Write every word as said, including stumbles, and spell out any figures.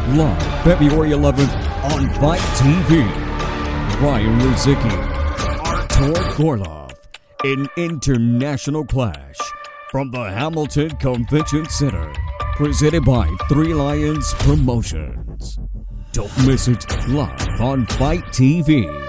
Live February eleventh on Fite T V. Ryan Rozicki, Artur Gorlov, an international clash from the Hamilton Convention Center, presented by Three Lions Promotions. Don't miss it live on Fite T V.